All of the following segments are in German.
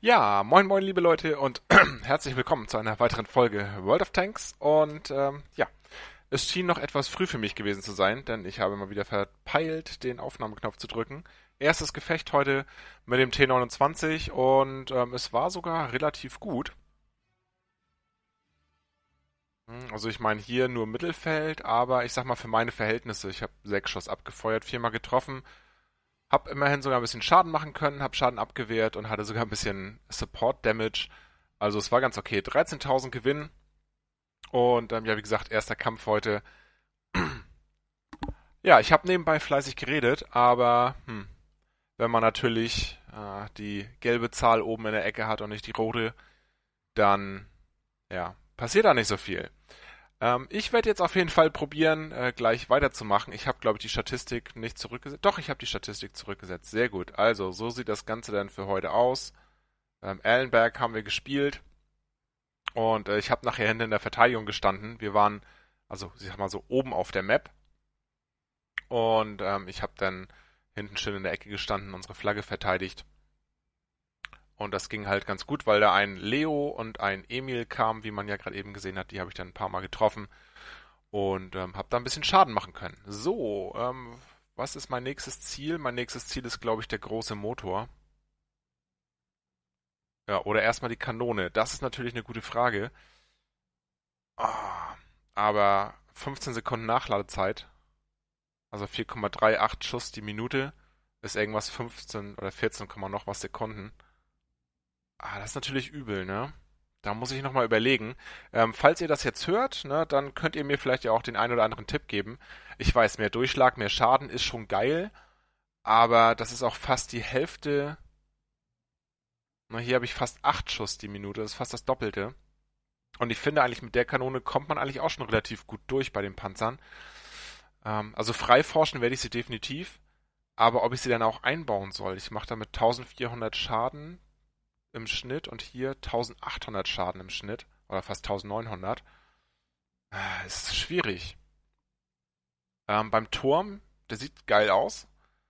Ja, moin moin liebe Leute und herzlich willkommen zu einer weiteren Folge World of Tanks und ja, es schien noch etwas früh für mich gewesen zu sein, denn ich habe mal wieder verpeilt, den Aufnahmeknopf zu drücken. Erstes Gefecht heute mit dem T29 und es war sogar relativ gut. Also ich meine hier nur Mittelfeld, aber ich sag mal für meine Verhältnisse, ich habe 6 Schuss abgefeuert, 4-mal getroffen. Hab immerhin sogar ein bisschen Schaden machen können, hab Schaden abgewehrt und hatte sogar ein bisschen Support Damage. Also es war ganz okay. 13.000 Gewinn. Und ja, wie gesagt, erster Kampf heute. Ja, ich habe nebenbei fleißig geredet, aber wenn man natürlich die gelbe Zahl oben in der Ecke hat und nicht die rote, dann ja, passiert da nicht so viel. Ich werde jetzt auf jeden Fall probieren, gleich weiterzumachen. Ich habe, glaube ich, die Statistik nicht zurückgesetzt. Doch, ich habe die Statistik zurückgesetzt. Sehr gut. Also, so sieht das Ganze dann für heute aus. Allenberg haben wir gespielt. Und ich habe nachher hinten in der Verteidigung gestanden. Wir waren, also, ich sag mal so, oben auf der Map. Und ich habe dann hinten schön in der Ecke gestanden, unsere Flagge verteidigt. Und das ging halt ganz gut, weil da ein Leo und ein Emil kamen, wie man ja gerade eben gesehen hat. Die habe ich dann ein paar Mal getroffen und habe da ein bisschen Schaden machen können. So, was ist mein nächstes Ziel? Mein nächstes Ziel ist, glaube ich, der große Motor. Ja, oder erstmal die Kanone. Das ist natürlich eine gute Frage. Ah, aber 15 Sekunden Nachladezeit, also 4,38 Schuss die Minute, ist irgendwas 15 oder 14, noch was Sekunden. Ah, das ist natürlich übel, ne? Da muss ich nochmal überlegen. Falls ihr das jetzt hört, ne, dann könnt ihr mir vielleicht ja auch den einen oder anderen Tipp geben. Ich weiß, mehr Durchschlag, mehr Schaden ist schon geil, aber das ist auch fast die Hälfte. Na, hier habe ich fast 8 Schuss die Minute, das ist fast das Doppelte. Und ich finde eigentlich, mit der Kanone kommt man eigentlich auch schon relativ gut durch bei den Panzern. Also frei forschen werde ich sie definitiv, aber ob ich sie dann auch einbauen soll. Ich mache damit 1400 Schaden im Schnitt und hier 1800 Schaden im Schnitt. Oder fast 1900. Es ist schwierig. Beim Turm, der sieht geil aus,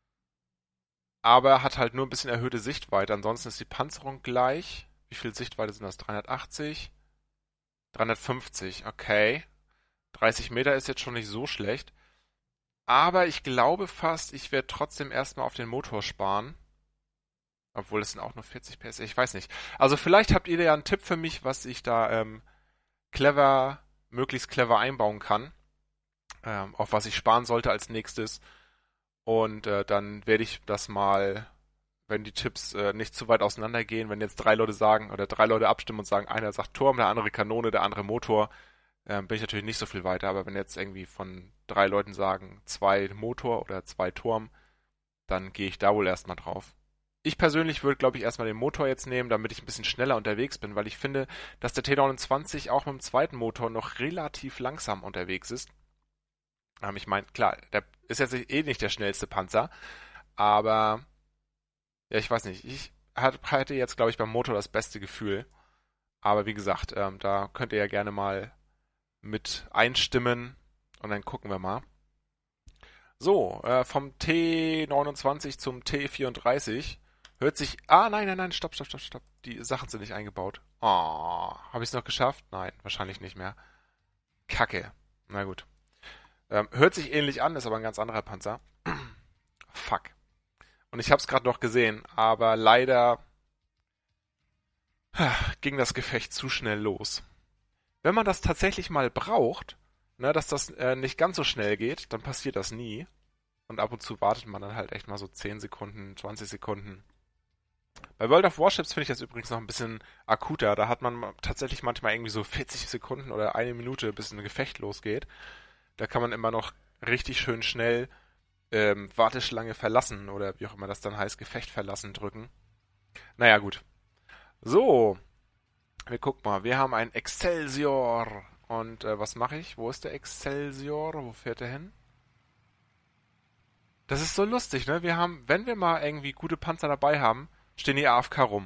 aber hat halt nur ein bisschen erhöhte Sichtweite. Ansonsten ist die Panzerung gleich. Wie viel Sichtweite sind das? 380? 350, okay. 30 Meter ist jetzt schon nicht so schlecht. Aber ich glaube fast, ich werde trotzdem erstmal auf den Motor sparen. Obwohl es sind auch nur 40 PS, ich weiß nicht. Also vielleicht habt ihr ja einen Tipp für mich, was ich da clever, möglichst clever einbauen kann. Auf was ich sparen sollte als nächstes. Und dann werde ich das mal, wenn die Tipps nicht zu weit auseinandergehen, wenn jetzt 3 Leute sagen oder 3 Leute abstimmen und sagen, einer sagt Turm, der andere Kanone, der andere Motor, bin ich natürlich nicht so viel weiter. Aber wenn jetzt irgendwie von 3 Leuten sagen, 2 Motor oder 2 Turm, dann gehe ich da wohl erstmal drauf. Ich persönlich würde, glaube ich, erstmal den Motor jetzt nehmen, damit ich ein bisschen schneller unterwegs bin, weil ich finde, dass der T29 auch mit dem zweiten Motor noch relativ langsam unterwegs ist. Ich meine, klar, der ist jetzt eh nicht der schnellste Panzer, aber ja, ich weiß nicht. Ich hatte jetzt, glaube ich, beim Motor das beste Gefühl. Aber wie gesagt, da könnt ihr ja gerne mal mit einstimmen und dann gucken wir mal. So, vom T29 zum T34 hört sich. Ah, nein, nein, nein, stopp, stopp, stopp, stopp. Die Sachen sind nicht eingebaut. Oh, habe ich es noch geschafft? Nein, wahrscheinlich nicht mehr. Kacke. Na gut. Hört sich ähnlich an, ist aber ein ganz anderer Panzer. Fuck. Und ich habe es gerade noch gesehen, aber leider ging das Gefecht zu schnell los. Wenn man das tatsächlich mal braucht, ne, dass das nicht ganz so schnell geht, dann passiert das nie. Und ab und zu wartet man dann halt echt mal so 10 Sekunden, 20 Sekunden. Bei World of Warships finde ich das übrigens noch ein bisschen akuter. Da hat man tatsächlich manchmal irgendwie so 40 Sekunden oder eine Minute, bis ein Gefecht losgeht. Da kann man immer noch richtig schön schnell Warteschlange verlassen oder wie auch immer das dann heißt, Gefecht verlassen drücken. Naja, gut. So, wir gucken mal. Wir haben einen Excelsior. Und was mache ich? Wo ist der Excelsior? Wo fährt er hin? Das ist so lustig, ne? Wir haben, wenn wir mal irgendwie gute Panzer dabei haben, stehen die AFK rum.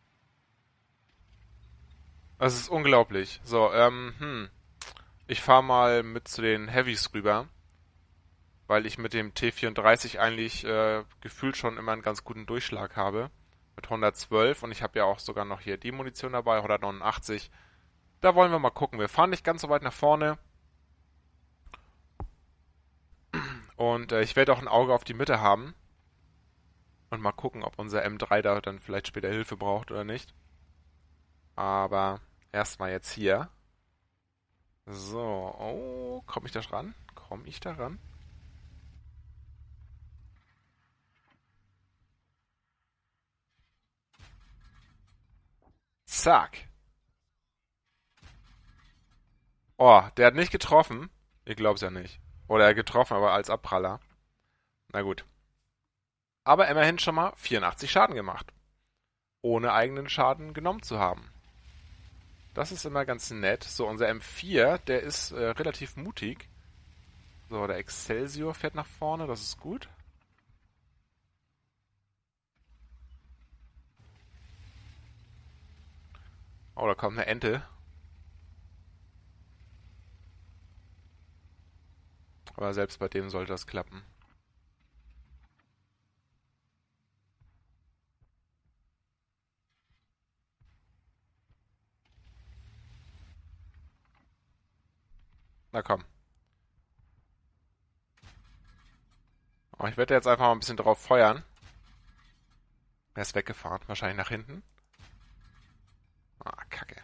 Das ist unglaublich. So, ich fahre mal mit zu den Heavys rüber, weil ich mit dem T34 eigentlich gefühlt schon immer einen ganz guten Durchschlag habe. mit 112 und ich habe ja auch sogar noch hier die Munition dabei, 189. Da wollen wir mal gucken. Wir fahren nicht ganz so weit nach vorne und ich werde auch ein Auge auf die Mitte haben und mal gucken, ob unser M3 da dann vielleicht später Hilfe braucht oder nicht. Aber erstmal jetzt hier. So, oh, komme ich da ran? Komme ich da ran? Zack. Oh, der hat nicht getroffen. Ich glaub's ja nicht. Oder er hat getroffen, aber als Abpraller. Na gut. Aber immerhin schon mal 84 Schaden gemacht. Ohne eigenen Schaden genommen zu haben. Das ist immer ganz nett. So, unser M4, der ist relativ mutig. So, der Excelsior fährt nach vorne, das ist gut. Oh, da kommt eine Ente. Aber selbst bei dem sollte das klappen. Na komm. Oh, ich werde jetzt einfach mal ein bisschen drauf feuern. Er ist weggefahren, wahrscheinlich nach hinten. Ah, Kacke.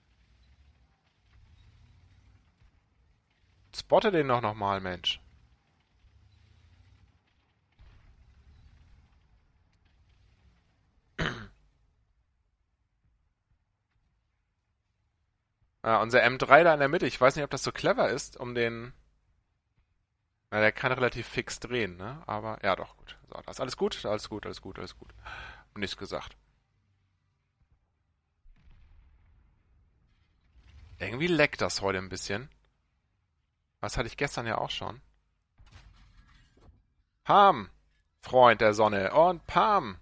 Spotte den doch nochmal, Mensch. Unser M3 da in der Mitte, ich weiß nicht, ob das so clever ist, um den... Na, der kann relativ fix drehen, ne? Aber, ja doch, gut. So, das ist alles gut, alles gut, alles gut, alles gut. Hab nichts gesagt. Irgendwie leckt das heute ein bisschen. Das hatte ich gestern ja auch schon. Pam! Freund der Sonne. Und Pam!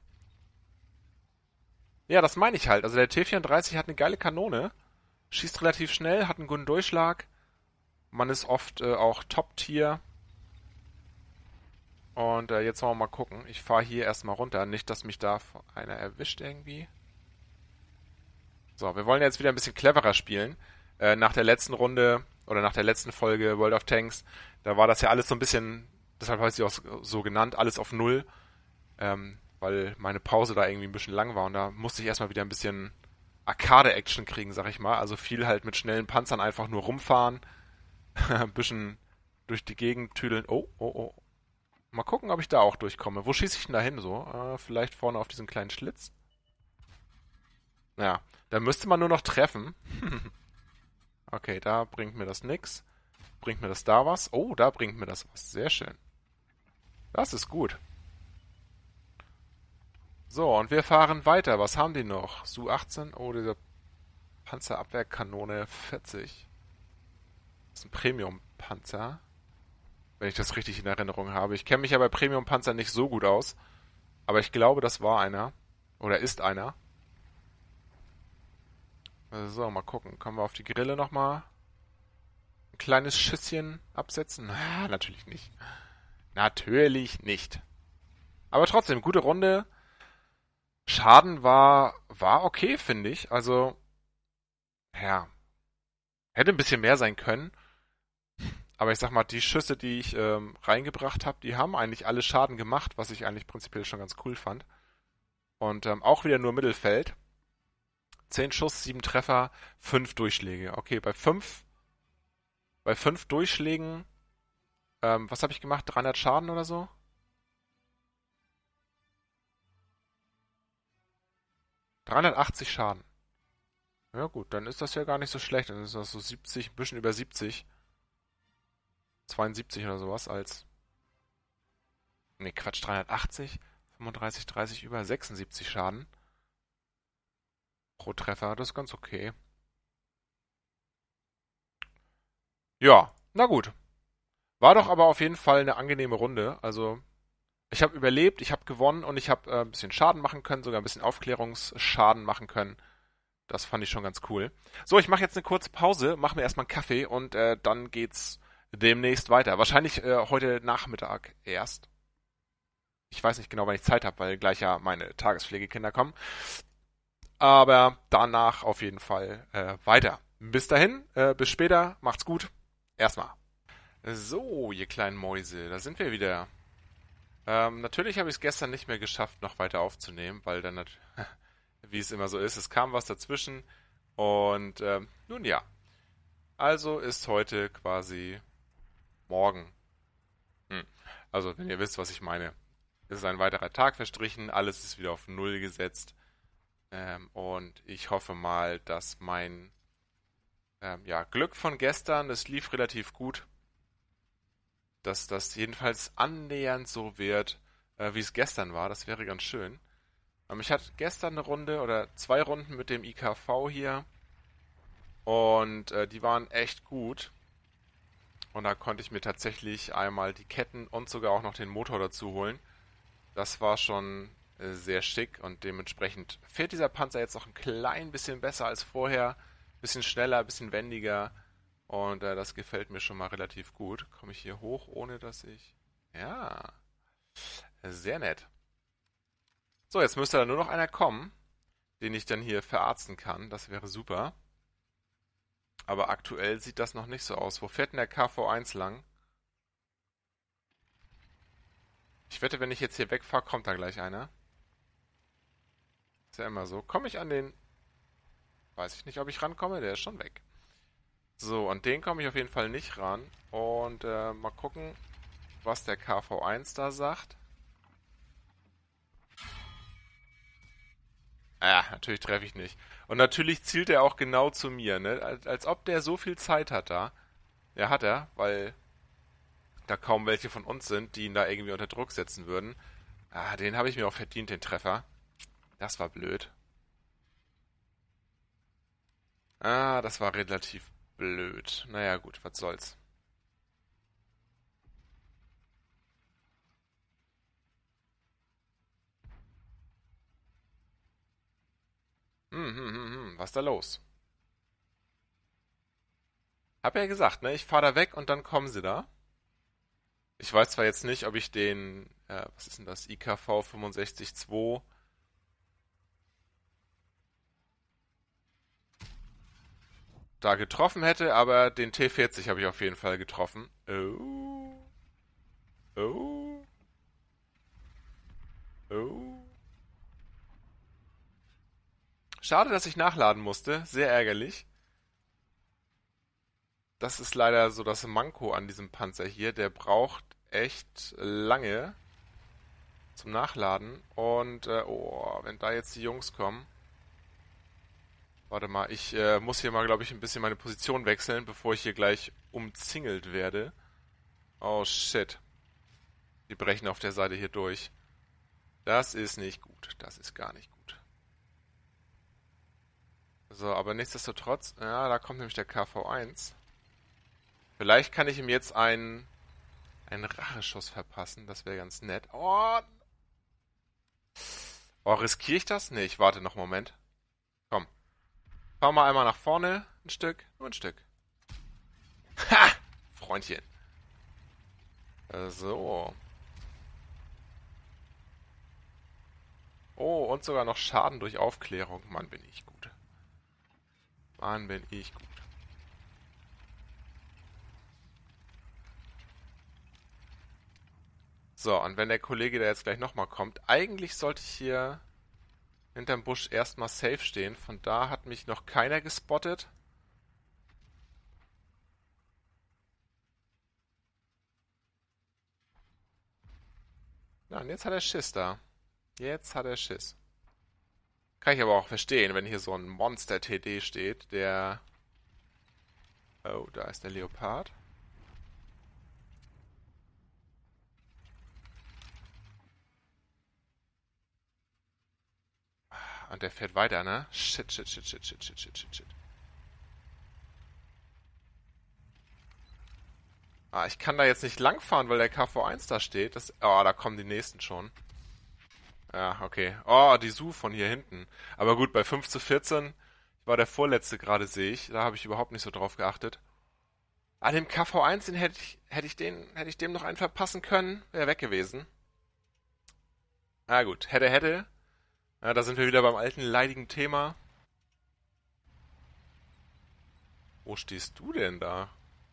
Ja, das meine ich halt. Also der T-34 hat eine geile Kanone. Schießt relativ schnell, hat einen guten Durchschlag. Man ist oft auch Top-Tier. Und jetzt wollen wir mal gucken. Ich fahre hier erstmal runter. Nicht, dass mich da einer erwischt irgendwie. So, wir wollen jetzt wieder ein bisschen cleverer spielen. Nach der letzten Runde oder nach der letzten Folge World of Tanks, da war das ja alles so ein bisschen, deshalb habe ich sie auch so genannt, alles auf Null. Weil meine Pause da irgendwie ein bisschen lang war und da musste ich erstmal wieder ein bisschen Arcade-Action kriegen, sag ich mal. Also viel halt mit schnellen Panzern einfach nur rumfahren, ein bisschen durch die Gegend tüdeln. Oh, oh, oh. Mal gucken, ob ich da auch durchkomme. Wo schieße ich denn da hin so? Vielleicht vorne auf diesen kleinen Schlitz? Ja, da müsste man nur noch treffen. Okay, da bringt mir das nix. Bringt mir das da was? Oh, da bringt mir das was. Sehr schön. Das ist gut. So, und wir fahren weiter. Was haben die noch? Su-18? Oh, diese Panzerabwehrkanone 40. Das ist ein Premium-Panzer. Wenn ich das richtig in Erinnerung habe. Ich kenne mich ja bei Premium-Panzern nicht so gut aus. Aber ich glaube, das war einer. Oder ist einer. So, mal gucken. Können wir auf die Grille nochmal ein kleines Schüsschen absetzen? Ah, natürlich nicht. Natürlich nicht. Aber trotzdem, gute Runde. Schaden war okay, finde ich. Also, ja, hätte ein bisschen mehr sein können. Aber ich sag mal, die Schüsse, die ich reingebracht habe, die haben eigentlich alle Schaden gemacht, was ich eigentlich prinzipiell schon ganz cool fand. Und auch wieder nur Mittelfeld. 10 Schuss, 7 Treffer, 5 Durchschläge. Okay, bei 5 Durchschlägen, was habe ich gemacht? 300 Schaden oder so? 380 Schaden. Ja gut, dann ist das ja gar nicht so schlecht. Dann ist das so 70, ein bisschen über 70. 72 oder sowas als... Ne, Quatsch, 380, 35, 30, über 76 Schaden pro Treffer. Das ist ganz okay. Ja, na gut. War doch aber auf jeden Fall eine angenehme Runde. Also, ich habe überlebt, ich habe gewonnen und ich habe ein bisschen Schaden machen können, sogar ein bisschen Aufklärungsschaden machen können. Das fand ich schon ganz cool. So, ich mache jetzt eine kurze Pause, mache mir erstmal einen Kaffee und dann geht's demnächst weiter. Wahrscheinlich heute Nachmittag erst. Ich weiß nicht genau, wann ich Zeit habe, weil gleich ja meine Tagespflegekinder kommen. Aber danach auf jeden Fall weiter. Bis dahin, bis später, macht's gut. Erstmal. So, ihr kleinen Mäuse, da sind wir wieder. Natürlich habe ich es gestern nicht mehr geschafft, noch weiter aufzunehmen, weil dann, wie es immer so ist, es kam was dazwischen. Und nun ja, also ist heute quasi morgen. Hm. Also, wenn ihr wisst, was ich meine. Es ist ein weiterer Tag verstrichen, alles ist wieder auf Null gesetzt. Und ich hoffe mal, dass mein ja, Glück von gestern, es lief relativ gut, dass das jedenfalls annähernd so wird, wie es gestern war. Das wäre ganz schön. Ich hatte gestern eine Runde oder 2 Runden mit dem IKV hier und die waren echt gut. Und da konnte ich mir tatsächlich einmal die Ketten und sogar auch noch den Motor dazu holen. Das war schon sehr schick und dementsprechend fährt dieser Panzer jetzt noch ein klein bisschen besser als vorher. Bisschen schneller, bisschen wendiger. Und das gefällt mir schon mal relativ gut. Komme ich hier hoch, ohne dass ich... Ja, sehr nett. So, jetzt müsste da nur noch einer kommen, den ich dann hier verarzten kann. Das wäre super. Aber aktuell sieht das noch nicht so aus. Wo fährt denn der KV1 lang? Ich wette, wenn ich jetzt hier wegfahre, kommt da gleich einer. Ist ja immer so. Komme ich an den... Weiß ich nicht, ob ich rankomme. Der ist schon weg. So, an den komme ich auf jeden Fall nicht ran. Und mal gucken, was der KV1 da sagt. Ja, natürlich treffe ich nicht. Und natürlich zielt er auch genau zu mir, ne? Als ob der so viel Zeit hat da. Ja, hat er, weil da kaum welche von uns sind, die ihn da irgendwie unter Druck setzen würden. Ah, den habe ich mir auch verdient, den Treffer. Das war blöd. Ah, das war relativ blöd. Naja, gut, was soll's. Was ist da los? Hab ja gesagt, ne? Ich fahre da weg und dann kommen sie da. Ich weiß zwar jetzt nicht, ob ich den, was ist denn das, IKV 65-2 da getroffen hätte, aber den T40 habe ich auf jeden Fall getroffen. Oh, oh, oh. Schade, dass ich nachladen musste. Sehr ärgerlich. Das ist leider so das Manko an diesem Panzer hier. Der braucht echt lange zum Nachladen. Und, oh, wenn da jetzt die Jungs kommen. Warte mal, ich muss hier mal, glaube ich, ein bisschen meine Position wechseln, bevor ich hier gleich umzingelt werde. Oh, shit. Die brechen auf der Seite hier durch. Das ist nicht gut. Das ist gar nicht gut. So, aber nichtsdestotrotz, ja, da kommt nämlich der KV1. Vielleicht kann ich ihm jetzt einen Racheschuss verpassen. Das wäre ganz nett. Oh, oh, riskiere ich das? Nee, ich warte noch einen Moment. Komm. Fahr mal einmal nach vorne. Ein Stück. Nur ein Stück. Ha! Freundchen. So. Oh, und sogar noch Schaden durch Aufklärung. Mann, bin ich gut. Mann, bin ich gut. So, und wenn der Kollege da jetzt gleich nochmal kommt, eigentlich sollte ich hier hinterm Busch erstmal safe stehen. Von da hat mich noch keiner gespottet. Na, und jetzt hat er Schiss da. Jetzt hat er Schiss. Kann ich aber auch verstehen, wenn hier so ein Monster-TD steht, der... Oh, da ist der Leopard. Und der fährt weiter, ne? Shit, shit, shit, shit, shit, shit, shit, shit, shit. Ah, ich kann da jetzt nicht langfahren, weil der KV1 da steht. Oh, da kommen die nächsten schon. Ja, okay. Oh, die Su von hier hinten. Aber gut, bei 5:14, ich war der Vorletzte gerade, sehe ich. Da habe ich überhaupt nicht so drauf geachtet. Ah, dem KV1, den hätte ich dem noch einen verpassen können. Wäre weg gewesen. Ah gut, hätte. Ja, da sind wir wieder beim alten leidigen Thema. Wo stehst du denn da?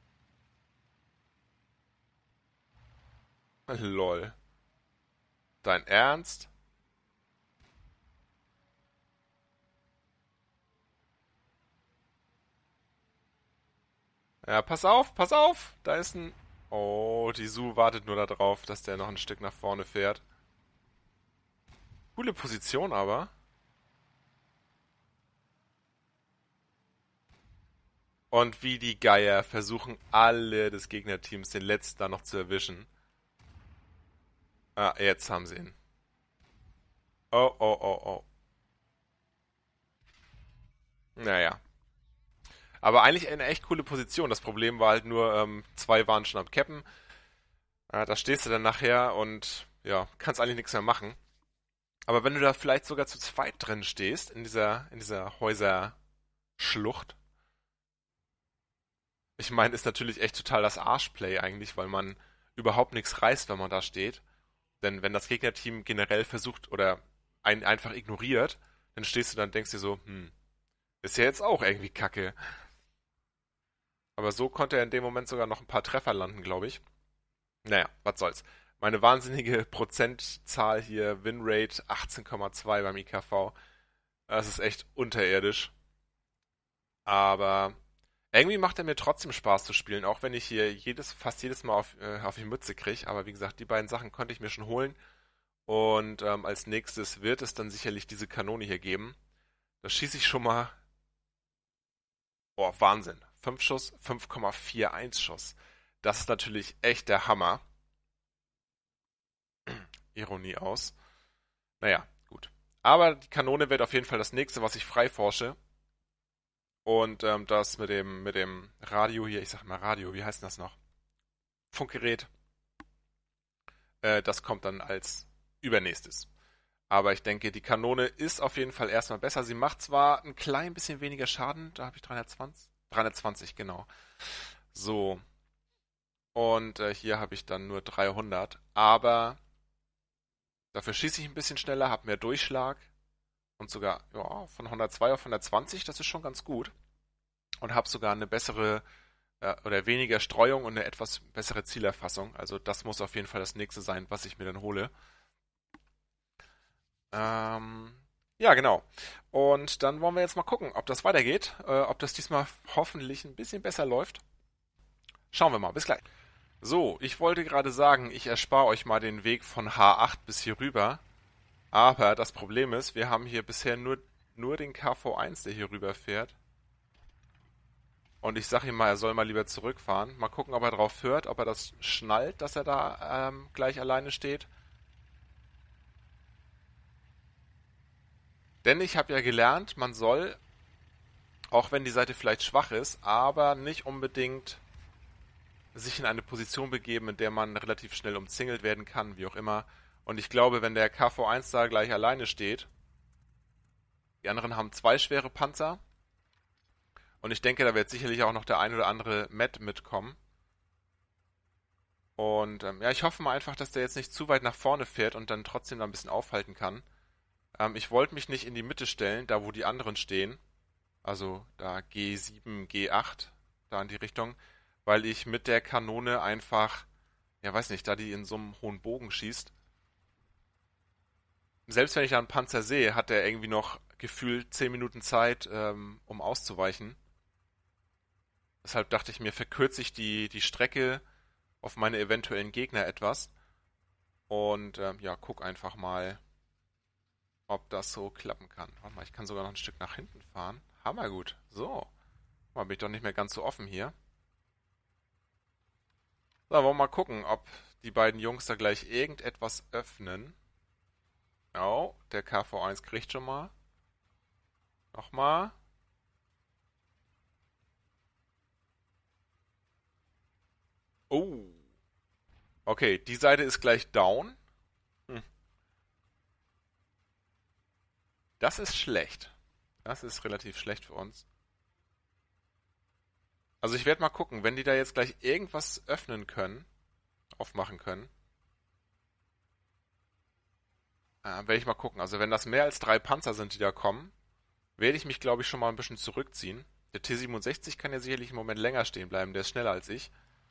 Lol. Dein Ernst? Ja, pass auf, pass auf! Da ist ein... Oh, die Su wartet nur darauf, dass der noch ein Stück nach vorne fährt. Coole Position aber. Und wie die Geier versuchen alle des Gegnerteams den letzten da noch zu erwischen. Ah, jetzt haben sie ihn. Oh, oh, oh, oh. Naja. Aber eigentlich eine echt coole Position. Das Problem war halt nur, zwei waren schon am Cappen. Da stehst du dann nachher und ja, kannst eigentlich nichts mehr machen. Aber wenn du da vielleicht sogar zu zweit drin stehst, in dieser Häuserschlucht, ich meine, ist natürlich echt total das Arschplay eigentlich, weil man überhaupt nichts reißt, wenn man da steht. Denn wenn das Gegnerteam generell versucht oder einen einfach ignoriert, dann stehst du dann und denkst dir so, ist ja jetzt auch irgendwie kacke. Aber so konnte er in dem Moment sogar noch ein paar Treffer landen, glaube ich. Naja, was soll's. Meine wahnsinnige Prozentzahl hier, Winrate 18,2 beim IKV. Das ist echt unterirdisch. Aber irgendwie macht er mir trotzdem Spaß zu spielen, auch wenn ich hier fast jedes Mal auf die Mütze kriege. Aber wie gesagt, die beiden Sachen konnte ich mir schon holen. Und als nächstes wird es dann sicherlich diese Kanone hier geben. Da schieße ich schon mal. Oh, Wahnsinn. 5 Schuss, 5,41 Schuss. Das ist natürlich echt der Hammer. Ironie aus. Naja, gut. Aber die Kanone wird auf jeden Fall das nächste, was ich frei forsche. Und das mit dem Radio hier, ich sag mal Radio, wie heißt denn das noch? Funkgerät, das kommt dann als übernächstes. Aber ich denke, die Kanone ist auf jeden Fall erstmal besser. Sie macht zwar ein klein bisschen weniger Schaden, da habe ich 320. 320, genau. So, und hier habe ich dann nur 300. Aber dafür schieße ich ein bisschen schneller, habe mehr Durchschlag. Und sogar, ja, von 102 auf 120, das ist schon ganz gut. Und habe sogar eine bessere oder weniger Streuung und eine etwas bessere Zielerfassung. Also das muss auf jeden Fall das nächste sein, was ich mir dann hole. Ähm, ja, genau. Und dann wollen wir jetzt mal gucken, ob das weitergeht, ob das diesmal hoffentlich ein bisschen besser läuft. Schauen wir mal. Bis gleich. So, ich wollte gerade sagen, ich erspare euch mal den Weg von H8 bis hier rüber. Aber das Problem ist, wir haben hier bisher nur den KV1, der hier rüber fährt. Und ich sage ihm mal, er soll mal lieber zurückfahren. Mal gucken, ob er drauf hört, ob er das schnallt, dass er da gleich alleine steht. Denn ich habe ja gelernt, man soll, auch wenn die Seite vielleicht schwach ist, aber nicht unbedingt sich in eine Position begeben, in der man relativ schnell umzingelt werden kann, wie auch immer. Und ich glaube, wenn der KV1 da gleich alleine steht, die anderen haben zwei schwere Panzer. Und ich denke, da wird sicherlich auch noch der ein oder andere Met mitkommen. Und ja, ich hoffe mal einfach, dass der jetzt nicht zu weit nach vorne fährt und dann trotzdem da ein bisschen aufhalten kann. Ich wollte mich nicht in die Mitte stellen, da wo die anderen stehen. Also da G7, G8, da in die Richtung. Weil ich mit der Kanone einfach, ja weiß nicht, da die in so einem hohen Bogen schießt. Selbst wenn ich da einen Panzer sehe, hat der irgendwie noch gefühlt 10 Minuten Zeit, um auszuweichen. Deshalb dachte ich mir, verkürze ich die Strecke auf meine eventuellen Gegner etwas. Und ja, guck einfach mal, ob das so klappen kann. Warte mal, ich kann sogar noch ein Stück nach hinten fahren. Hammergut. So. Mal bin ich doch nicht mehr ganz so offen hier. So, wollen wir mal gucken, ob die beiden Jungs da gleich irgendetwas öffnen. Oh, der KV1 kriegt schon mal. Nochmal. Oh. Okay, die Seite ist gleich down. Hm. Das ist schlecht. Das ist relativ schlecht für uns. Also ich werde mal gucken, wenn die da jetzt gleich irgendwas öffnen können, aufmachen können. Werde ich mal gucken. Also wenn das mehr als 3 Panzer sind, die da kommen, werde ich mich, glaube ich, schon mal ein bisschen zurückziehen. Der T-67 kann ja sicherlich im Moment länger stehen bleiben. Der ist schneller als ich.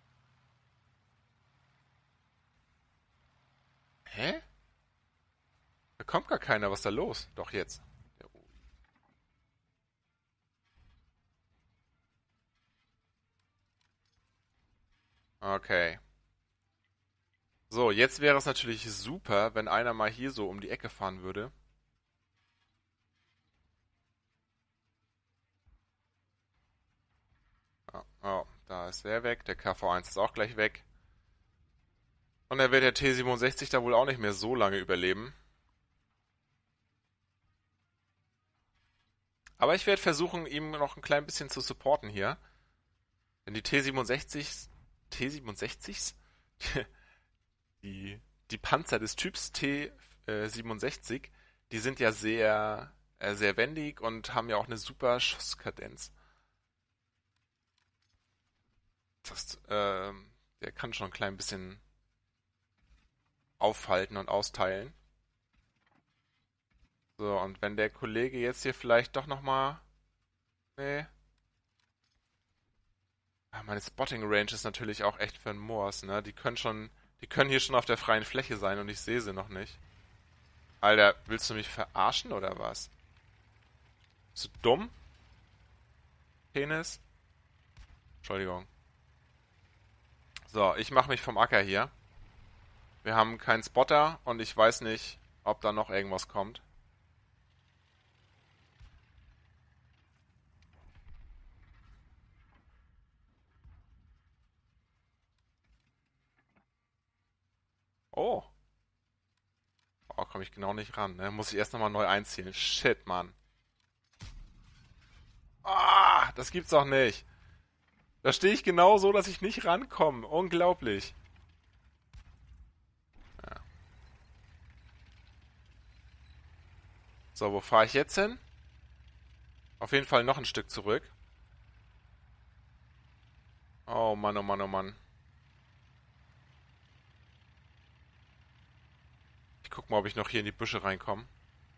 Hä? Da kommt gar keiner. Was ist da los? Doch jetzt. Okay. So, jetzt wäre es natürlich super, wenn einer mal hier so um die Ecke fahren würde. Oh, oh, da ist der weg. Der KV-1 ist auch gleich weg. Und dann wird der T-67 da wohl auch nicht mehr so lange überleben. Aber ich werde versuchen, ihm noch ein klein bisschen zu supporten hier. Denn die T-67s, T-67s? Die, die Panzer des Typs T-67, die sind ja sehr wendig und haben ja auch eine super Schusskadenz. Der kann schon ein klein bisschen aufhalten und austeilen. So, und wenn der Kollege jetzt hier vielleicht doch nochmal. Nee. Meine Spotting Range ist natürlich auch echt für einen Moors, ne? Die können hier schon auf der freien Fläche sein und ich sehe sie noch nicht. Alter, willst du mich verarschen oder was? Bist du dumm? Penis? Entschuldigung. So, ich mache mich vom Acker hier. Wir haben keinen Spotter und ich weiß nicht, ob da noch irgendwas kommt. Oh. Oh, komme ich genau nicht ran, ne? Muss ich erst nochmal neu einziehen. Shit, Mann. Ah, das gibt's doch nicht. Da stehe ich genau so, dass ich nicht rankomme. Unglaublich. Ja. So, wo fahre ich jetzt hin? Auf jeden Fall noch ein Stück zurück. Oh Mann, oh Mann, oh Mann. Ich guck mal, ob ich noch hier in die Büsche reinkomme.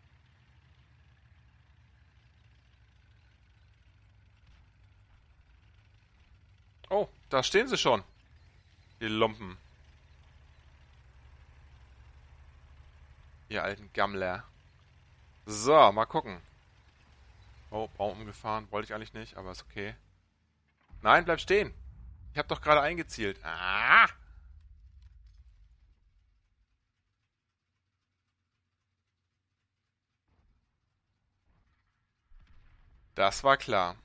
Oh, da stehen sie schon. Die Lumpen. Ihr alten Gammler. So, mal gucken. Oh, Baum umgefahren. Wollte ich eigentlich nicht, aber ist okay. Nein, bleib stehen. Ich habe doch gerade eingezielt. Ah! Das war klar.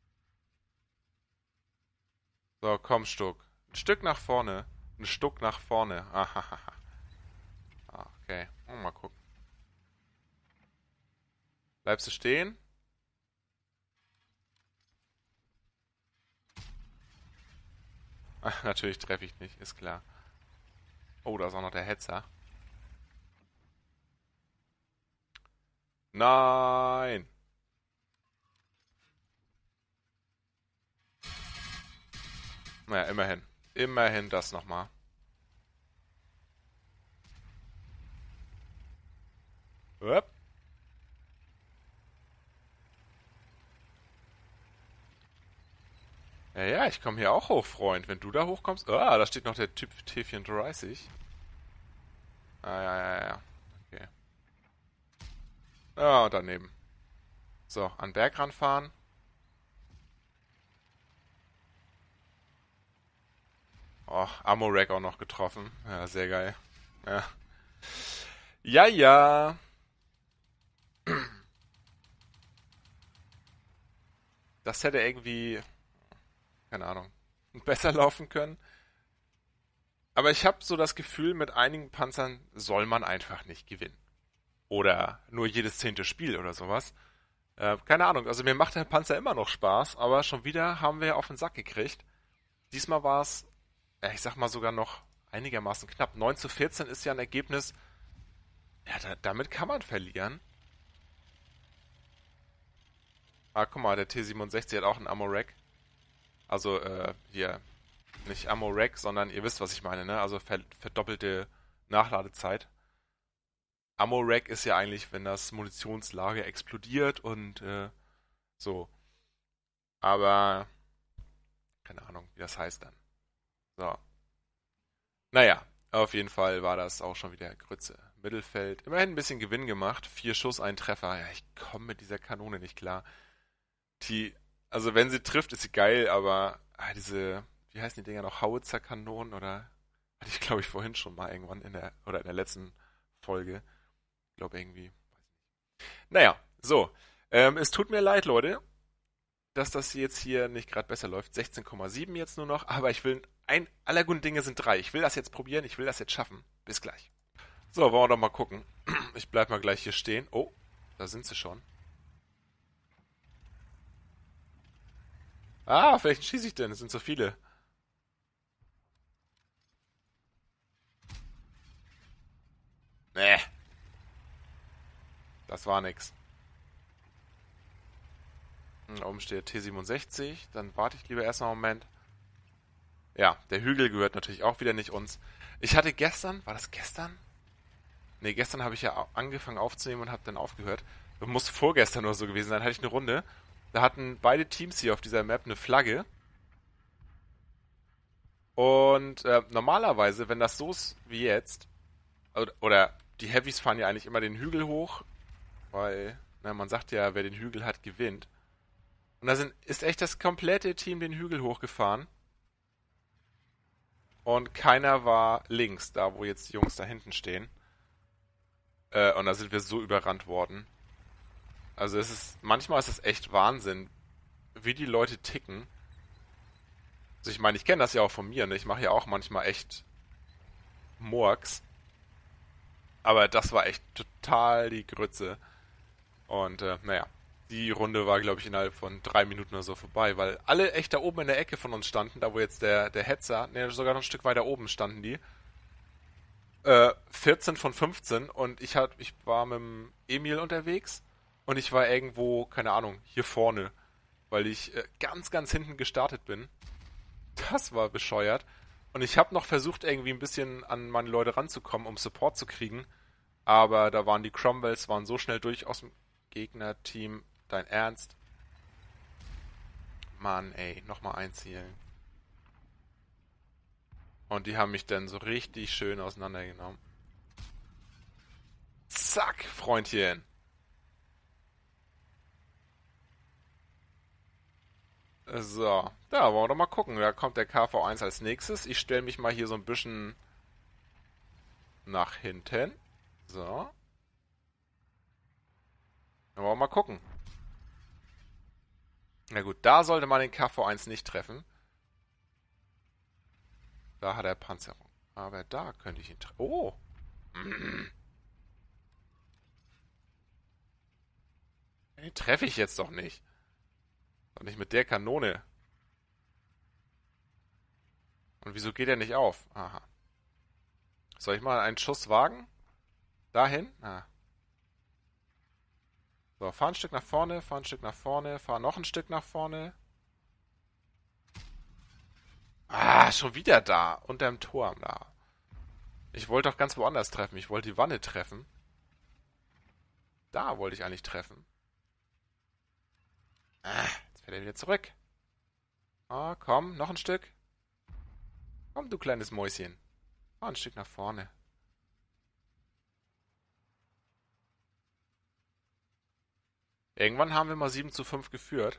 So, komm, Stuck. Ein Stück nach vorne. Ein Stuck nach vorne. Ahahaha. Ah, okay. Mal gucken. Bleibst du stehen? Ach, natürlich treffe ich nicht, ist klar. Oh, da ist auch noch der Hetzer. Nein! Naja, immerhin. Immerhin das nochmal. Upp. Ja, ja, ich komme hier auch hoch, Freund. Wenn du da hochkommst. Ah, da steht noch der Typ T34. Ah, ja, ja, ja. Okay. Ah, und daneben. So, an den Berg ranfahren. Oh, Ammo-Rack auch noch getroffen. Ja, sehr geil. Ja. Ja, ja. Das hätte irgendwie, keine Ahnung, besser laufen können. Aber ich habe so das Gefühl, mit einigen Panzern soll man einfach nicht gewinnen. Oder nur jedes 10. Spiel oder sowas. Keine Ahnung, also mir macht der Panzer immer noch Spaß, aber schon wieder haben wir auf den Sack gekriegt. Diesmal war es, ja, ich sag mal sogar noch einigermaßen knapp. 9:14 ist ja ein Ergebnis, ja, damit kann man verlieren. Ah, guck mal, der T67 hat auch einen Ammo-Rack. Also, hier, nicht Ammo-Rack, sondern ihr wisst, was ich meine, ne? Also verdoppelte Nachladezeit. Ammo-Rack ist ja eigentlich, wenn das Munitionslager explodiert und so. Aber keine Ahnung, wie das heißt dann. So. Naja, auf jeden Fall war das auch schon wieder Grütze. Mittelfeld. Immerhin ein bisschen Gewinn gemacht. 4 Schuss, ein Treffer. Ja, ich komme mit dieser Kanone nicht klar. Die, also wenn sie trifft, ist sie geil, aber diese, wie heißen die Dinger noch? Howitzer-Kanonen oder? Hatte ich, glaube ich, vorhin schon mal irgendwann in der letzten Folge. Ich glaube irgendwie. Naja, so. Es tut mir leid, Leute, dass das jetzt hier nicht gerade besser läuft. 16,7 jetzt nur noch, aber ich will, aller guten Dinge sind drei. Ich will das jetzt probieren, ich will das jetzt schaffen. Bis gleich. So, wollen wir doch mal gucken. Ich bleib mal gleich hier stehen. Oh, da sind sie schon. Ah, auf welchen schieße ich denn? Es sind so viele. Nee, das war nix. Da oben steht T67. Dann warte ich lieber erstmal einen Moment. Ja, der Hügel gehört natürlich auch wieder nicht uns. Ich hatte gestern, war das gestern? Nee, gestern habe ich ja angefangen aufzunehmen und habe dann aufgehört. Das muss vorgestern oder so gewesen sein. Hatte ich eine Runde. Da hatten beide Teams hier auf dieser Map eine Flagge. Und normalerweise, wenn das so ist wie jetzt, oder die Heavys fahren ja eigentlich immer den Hügel hoch, weil man sagt ja, wer den Hügel hat, gewinnt. Und da ist echt das komplette Team den Hügel hochgefahren. Und keiner war links, da wo jetzt die Jungs da hinten stehen. Und da sind wir so überrannt worden. Also manchmal ist es echt Wahnsinn, wie die Leute ticken. Also ich meine, ich kenne das ja auch von mir, ne? Ich mache ja auch manchmal echt Murks. Aber das war echt total die Grütze. Und naja, die Runde war, glaube ich, innerhalb von 3 Minuten oder so vorbei, weil alle echt da oben in der Ecke von uns standen, da wo jetzt der Hetzer, ne, sogar noch ein Stück weiter oben standen die. 14 von 15 und ich war mit dem Emil unterwegs und ich war irgendwo, keine Ahnung, hier vorne, weil ich ganz, ganz hinten gestartet bin. Das war bescheuert. Und ich habe noch versucht, irgendwie ein bisschen an meine Leute ranzukommen, um Support zu kriegen. Aber da waren die Cromwells, waren so schnell durch aus dem Gegnerteam. Dein Ernst? Mann, ey, nochmal einzielen. Und die haben mich dann so richtig schön auseinandergenommen. Zack, Freundchen. So, da wollen wir doch mal gucken. Da kommt der KV1 als nächstes. Ich stelle mich mal hier so ein bisschen nach hinten. So. Dann wollen wir mal gucken. Na gut, da sollte man den KV1 nicht treffen. Da hat er Panzerung. Aber da könnte ich ihn treffen. Oh! Den treffe ich jetzt doch nicht. Doch nicht mit der Kanone. Und wieso geht er nicht auf? Aha. Soll ich mal einen Schuss wagen? Dahin? Ah. So, fahr ein Stück nach vorne, fahr ein Stück nach vorne, fahr noch ein Stück nach vorne. Ah, schon wieder da. Unterm Turm da. Ich wollte doch ganz woanders treffen. Ich wollte die Wanne treffen. Da wollte ich eigentlich treffen. Ah, jetzt fährt er wieder zurück. Ah, komm, noch ein Stück. Komm, du kleines Mäuschen. Fahr ein Stück nach vorne. Irgendwann haben wir mal 7:5 geführt.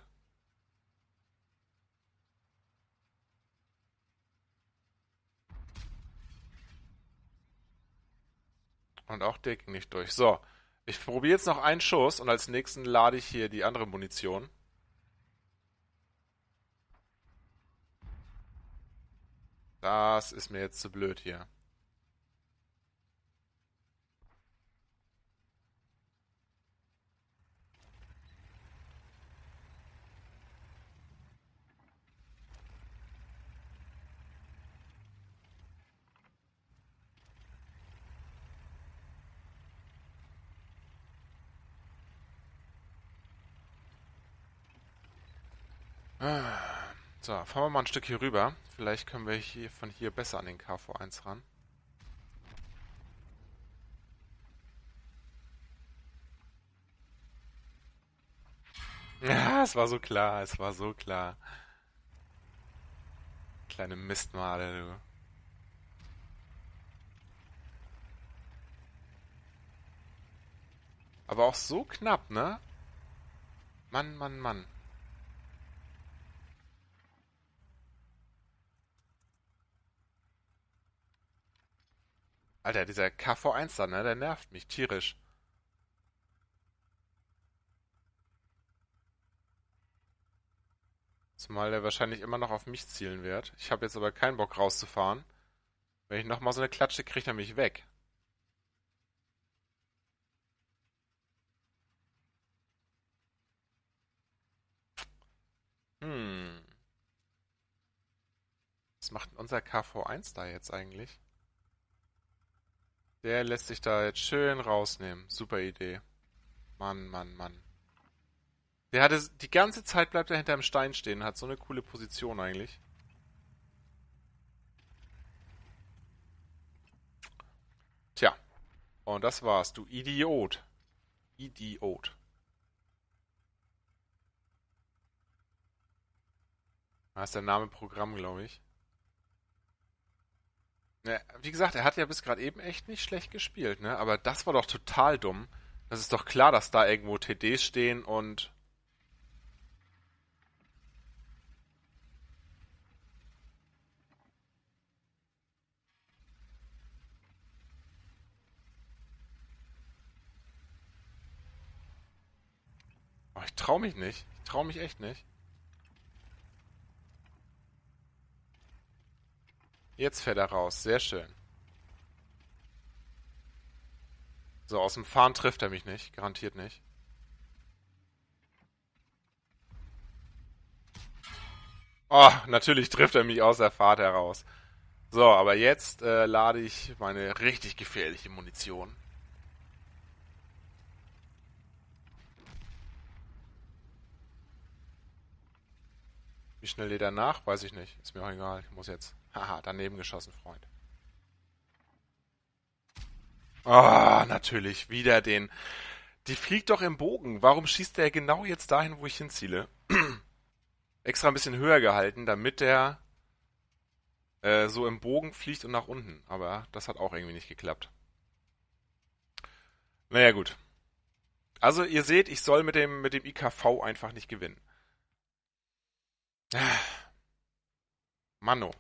Und auch der ging nicht durch. So, ich probiere jetzt noch einen Schuss und als nächsten lade ich hier die andere Munition. Das ist mir jetzt zu blöd hier. So, fahren wir mal ein Stück hier rüber. Vielleicht können wir von hier besser an den KV1 ran. Ja, es war so klar, es war so klar. Kleine Mistmade, du. Aber auch so knapp, ne? Mann, Mann, Mann. Alter, dieser KV1 da, ne? Der nervt mich tierisch. Zumal der wahrscheinlich immer noch auf mich zielen wird. Ich habe jetzt aber keinen Bock rauszufahren. Wenn ich nochmal so eine Klatsche kriege, er mich weg. Hm. Was macht denn unser KV1 da jetzt eigentlich? Der lässt sich da jetzt schön rausnehmen. Super Idee. Mann, Mann, Mann. Der hatte die ganze Zeit bleibt er hinterm Stein stehen, hat so eine coole Position eigentlich. Tja, und das war's, du Idiot. Idiot. Das ist der Name Programm, glaube ich. Ja, wie gesagt, er hat ja bis gerade eben echt nicht schlecht gespielt, ne? Aber das war doch total dumm. Das ist doch klar, dass da irgendwo TDs stehen und. Oh, ich trau mich nicht. Ich trau mich echt nicht. Jetzt fährt er raus. Sehr schön. So, aus dem Fahren trifft er mich nicht. Garantiert nicht. Oh, natürlich trifft er mich aus der Fahrt heraus. So, aber jetzt lade ich meine richtig gefährliche Munition. Wie schnell lädt er nach? Weiß ich nicht. Ist mir auch egal. Ich muss jetzt. Haha, daneben geschossen, Freund. Ah, natürlich. Wieder den. Die fliegt doch im Bogen. Warum schießt der genau jetzt dahin, wo ich hinziele? Extra ein bisschen höher gehalten, damit der so im Bogen fliegt und nach unten. Aber das hat auch irgendwie nicht geklappt. Naja, gut. Also, ihr seht, ich soll mit dem IKV einfach nicht gewinnen. Mano.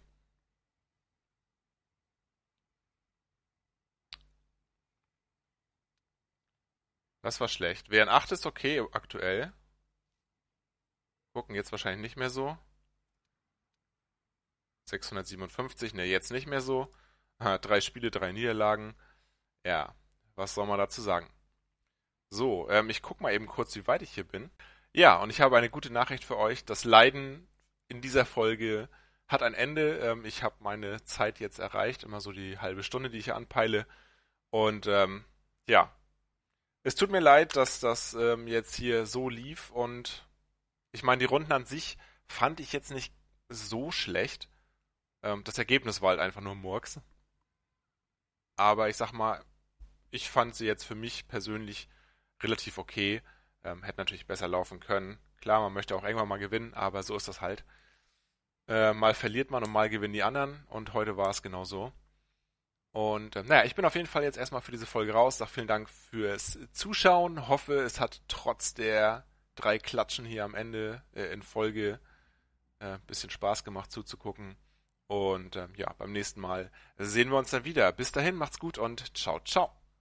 Das war schlecht. WN8 ist okay aktuell. Gucken jetzt wahrscheinlich nicht mehr so. 657, ne, jetzt nicht mehr so. Drei Spiele, drei Niederlagen. Ja, was soll man dazu sagen? So, ich guck mal eben kurz, wie weit ich hier bin. Ja, und ich habe eine gute Nachricht für euch. Das Leiden in dieser Folge hat ein Ende. Ich habe meine Zeit jetzt erreicht, immer so die halbe Stunde, die ich hier anpeile. Und ja, es tut mir leid, dass das jetzt hier so lief. Und ich meine, die Runden an sich fand ich jetzt nicht so schlecht. Das Ergebnis war halt einfach nur Murks. Aber ich sag mal, ich fand sie jetzt für mich persönlich relativ okay. Hätte natürlich besser laufen können. Klar, man möchte auch irgendwann mal gewinnen, aber so ist das halt. Mal verliert man und mal gewinnen die anderen. Und heute war es genau so. Und naja, ich bin auf jeden Fall jetzt erstmal für diese Folge raus. Sag vielen Dank fürs Zuschauen. Hoffe, es hat trotz der drei Klatschen hier am Ende in Folge ein bisschen Spaß gemacht zuzugucken. Und ja, beim nächsten Mal sehen wir uns dann wieder. Bis dahin, macht's gut und ciao, ciao.